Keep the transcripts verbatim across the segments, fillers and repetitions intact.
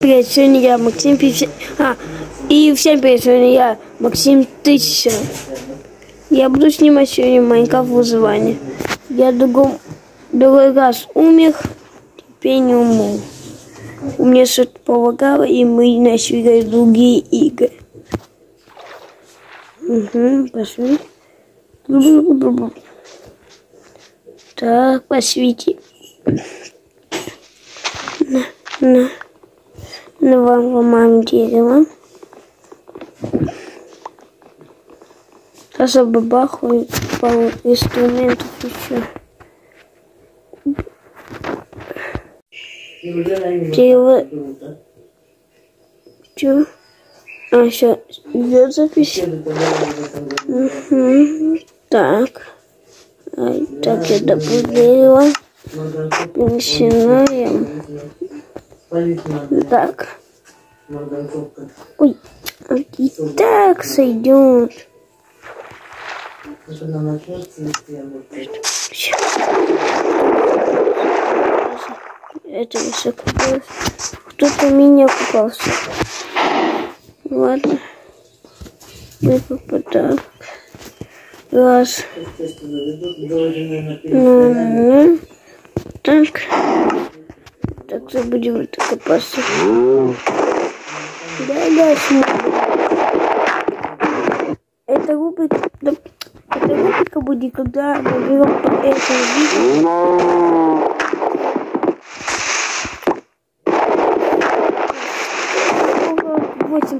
привет, сегодня я, Максим пятьдесят... А, и всем привет, сегодня я, Максим тысяча. Я буду снимать сегодня Майнкрафт выживание. Я другом... другой раз умер, теперь не умру. У меня что-то полагало, и мы начали играть в другие игры. Угу, пошли. Так, посвети. На, на. На вам ломаем дерево. Сейчас обабахаю пару инструментов еще. Дерево. Че? А, сейчас идет запись. Угу. Так. А, так, я добыл дерево. Начинаем. Так. Ой, и так сойдет. Это еще купался. Кто-то меня купался. Ладно. Мы попадаем. Раз. Ну, так. Так, забудем это копаться. Да, да, смотрим. Это рубрика, да, это рубрика будет, когда мы берем по этому видео. восемь.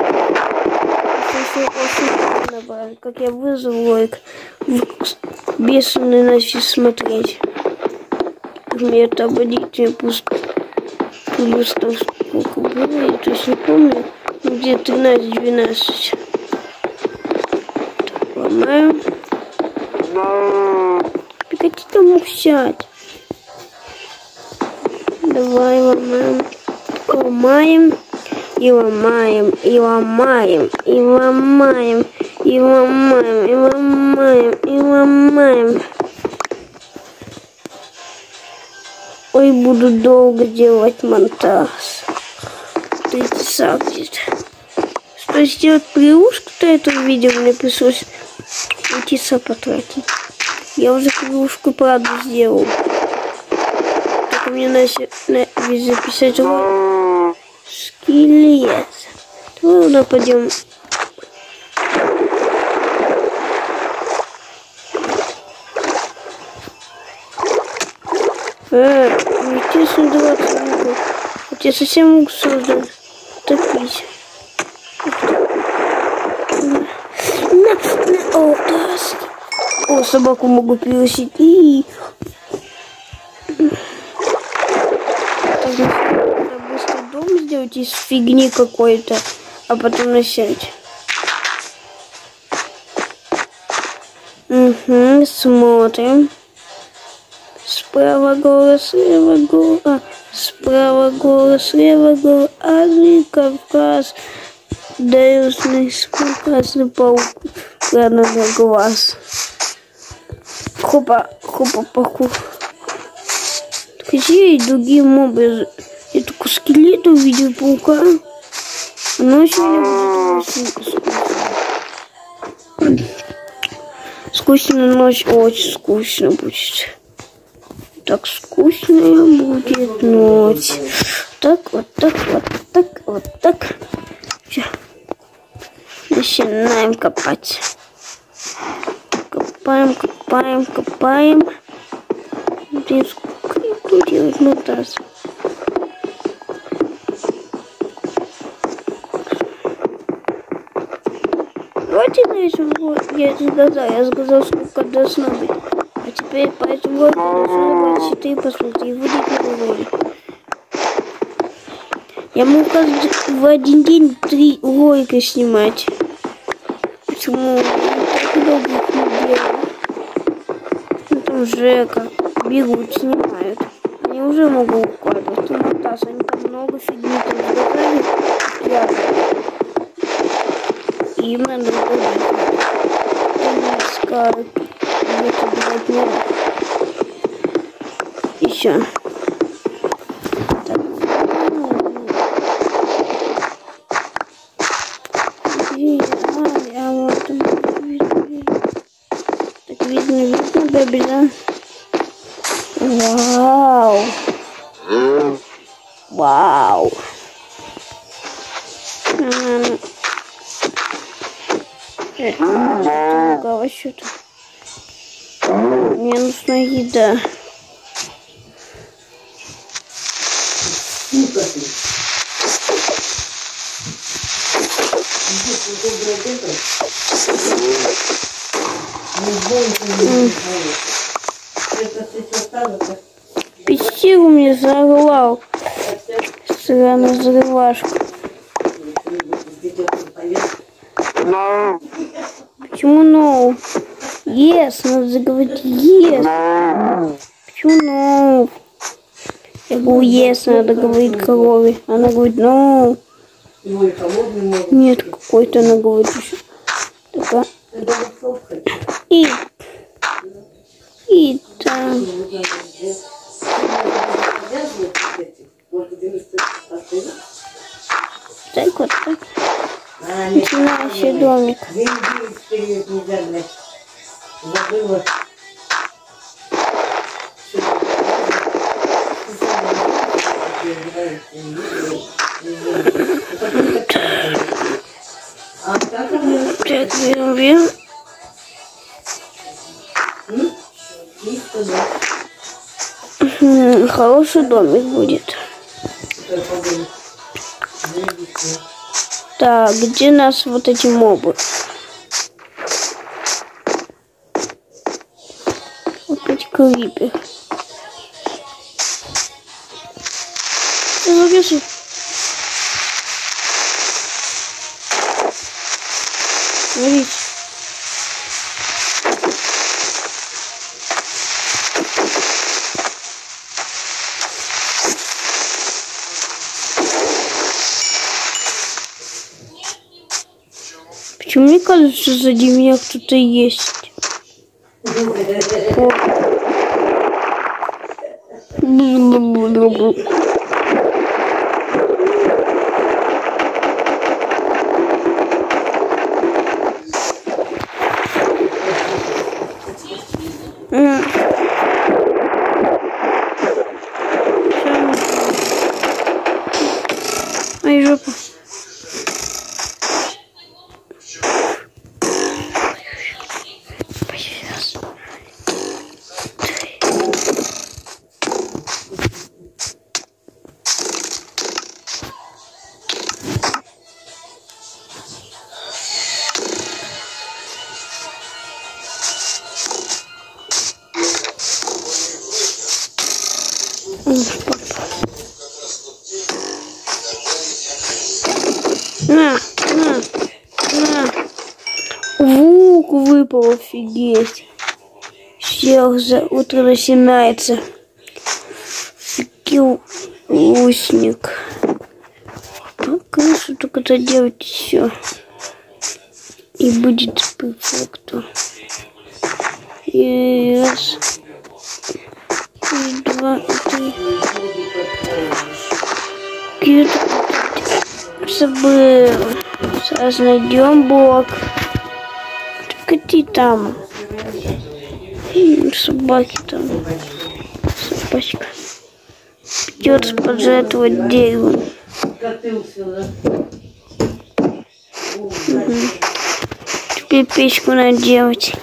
Как я выжил лойк. Бешеный начали смотреть. Мне это ободите пусть. Плюс сколько было, я точно помню. Где тринадцать-двенадцать. Так, ломаем. Прекрати там мухсять. Давай ломаем. Ломаем. И ломаем. И ломаем. И ломаем. И ломаем. И ломаем. И ломаем. Ой, буду долго делать монтаж. три часа где-то. Что сделать плюшку-то этого видео, мне пришлось три часа потратить. Я уже плюшку, правда, сделал. Так мне надо записать ролик. Скелет. Давай нападем. А, естественно, двадцать минут. Вот я совсем лук создал. Топить. На, на, на. О, доски. О, собаку могу пригласить. И... Надо быстро дом сделать из фигни какой-то, а потом насядь. Угу, смотрим. Справа гора, слева гора, справа гора, слева гора, Азия, Кавказ, Даюсный, Кавказный паук, ладно, на глаз. Хопа, хопа, паху. Какие другие мобы? Я только скелет увидел паука. Но сегодня будет очень скучно. Скучно ночь, очень скучно будет. Так скучная будет ночь. Так, вот так, вот так, вот так. Все. Начинаем копать. Копаем, копаем, копаем. Блин, сколько я буду делать монтаж? Давайте на этом я не сказал, я сказал, сколько должно быть. А теперь по этому ролику должно быть четыре просмотра и выйдет новый ролик. Я могу каждый в один день три ролика снимать. Почему я так долго их не делаю? Ну там Жека берут, снимают. Они уже могут укладывать. И монтаж, они там много фигни там сказали. Я... И им надо уходить. Скажут. Еще. Так. Добре, да? Вау. Вау. Какого счета? Мне нужна еда. Пяти у меня взорвал. Странная взрывашка. Почему no? Yes, надо говорить yes. Почему no? Я говорю yes, надо говорить корове. Она говорит no. Нет, какой-то она говорит еще. Такая. И. И там. Так вот так. Начинающий домик. Так, берем, берем. Хороший домик будет. Так, где нас вот эти мобы? Вот эти крипы. Смотрите. Почему мне кажется, что сзади меня кто-то есть? Ай, жопа. На, на, на. Лук выпал, офигеть. Всех за утро начинается. Фикил лучник. Конечно, только это делать все. И будет по факту. И раз. И два, и три. Кьют. Забыл. Сейчас найдем блок. Кати там. И собаки там. Собачка. Придется поджатывать дерево. Угу. Теперь печку надо делать.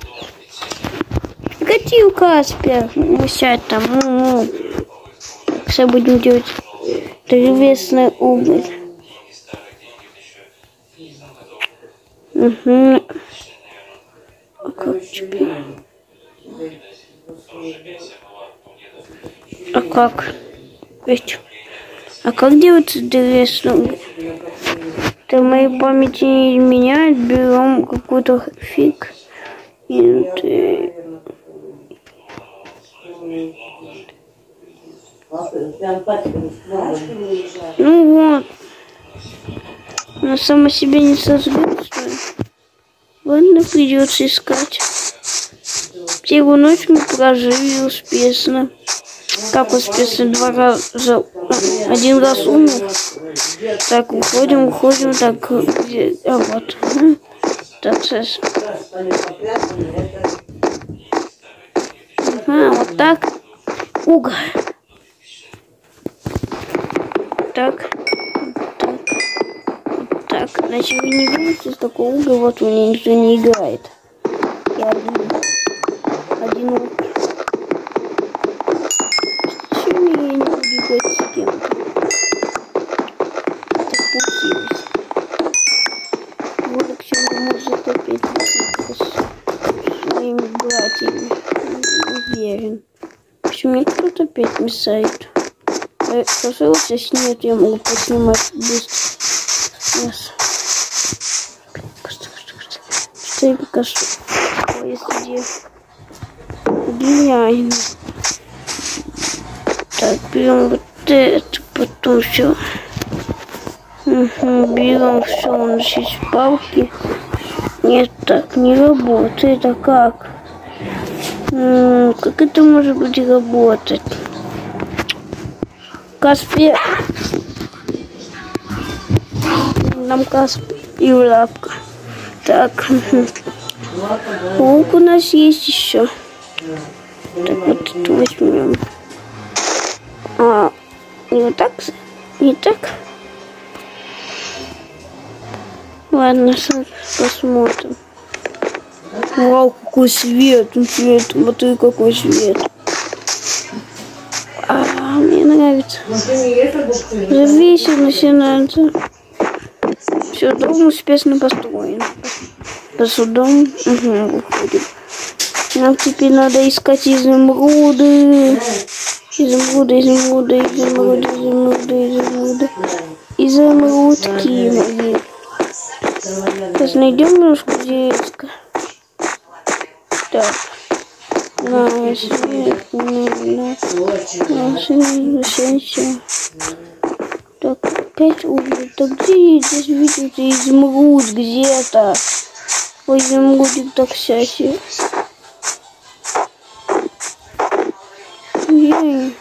Кати у Каспер. Сядь там. Ну, сейчас будем делать древесный уголь. Угу. А как теперь? А как? Ведь, а как делать древесный? Это моей памяти не изменяет. Берем какой-то фиг. И ты... Ну вот. Она сама себе не сожгет, что ли? Ладно, придется искать. Первую ночь мы прожили успешно. Как успешно? Два раза. Один раз умер. Так, уходим, уходим. Так, а вот. Так, сейчас. Ага, вот так. Угол. Так. Так. Вот так. Значит, вы не видите, с такого угла вот у меня никто не играет. Я один. Один угол. Почему я не буду играть с кем-то? Так получилось. Вот к чему может опять с своими братьями. Уверен. Почему мне кто-то опять мешает? Пожалуйста, если нет, я могу поснимать быстро. Yes. Что я покажу? Ой, где? Гениально. Так, берем вот это, потом все. Угу, берем все, у нас есть палки. Нет, так не работает. А как? М-м, как это может быть работать? Каспи. Нам Каспи и лапка. Так. Лук у нас есть еще. Так, вот это возьмем. А, не вот так? Не так? Ладно, посмотрим. Вау, какой свет! Свет, смотри, какой свет. А, мне нравится. Зависит, начинается. Все, дом успешно построен. По судам. Угу, выходим. Нам теперь надо искать изумруды. Изумруды, изумруды, изумруды, изумруды, изумруды. Изумрудки мои. Сейчас найдем немножко деревья. Так. На, свет, на, на, на, свет, так, опять уголь. Так где здесь видите изумруд где-то? Ой, изумрудик так счастье. Ей.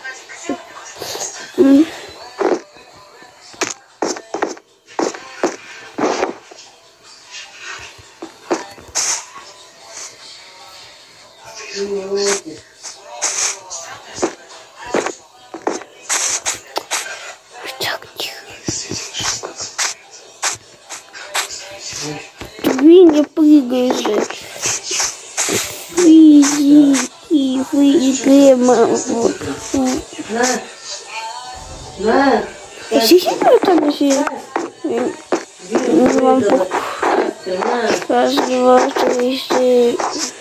Ты не прыгаешь. Иди, и вы игре могу. Сидите там еще. Вам раз, два, три, четыре.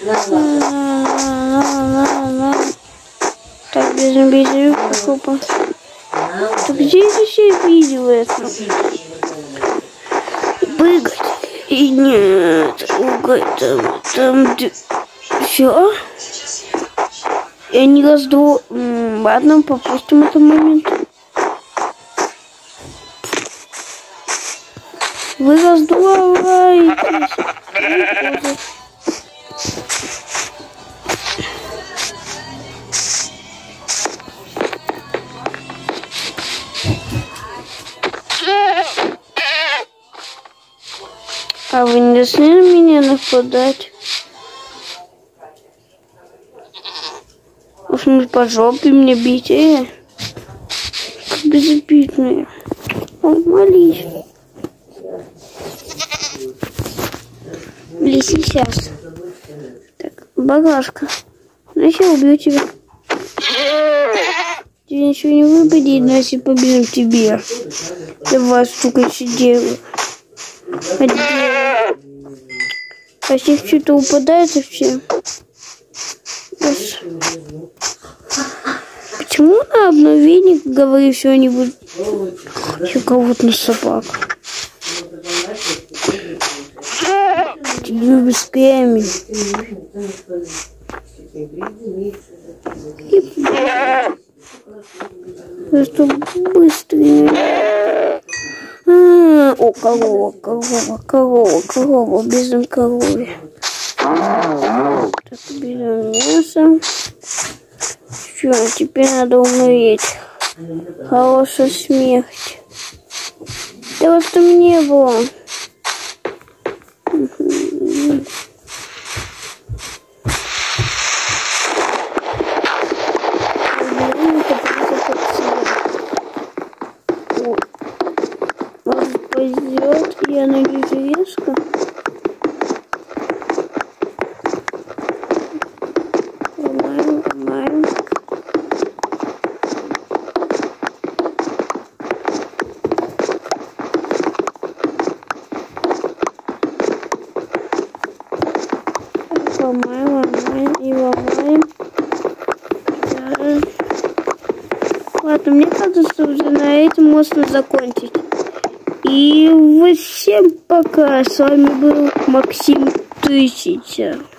Так, бежим, бежим, хопа. Так где здесь я видел это? Прыгать. И нет, угол там, там, все. И они раздво... Ладно, попустим этот момент. Вы раздуваетесь. А вы не должны на меня нападать? Уж мы по жопе мне бить, э? Как безобидные. Ой, молись. Блин, сейчас. Так, багажка. Ну, я убью тебя. Тебе ничего не выпадет, но если побежим тебе. Давай, сука, сидела. А с них что-то упадает вообще. Почему на обновении говоришь что-нибудь? Еще кого-то на собак. Ты любишь кремень. Что быстрее. А, о, корова, корова, корова, корова, без коровы. Так, берем мясо. Все, теперь надо умереть. Хорошая смерть. Да вот там не было. Ой. Может, пойдет, я найду железко. Ломаем, ломаем. Ломаем, ломаем и ломаем. Да. Ладно, мне кажется, уже на этом можно закончить. И всем пока. С вами был Максим Тысяча.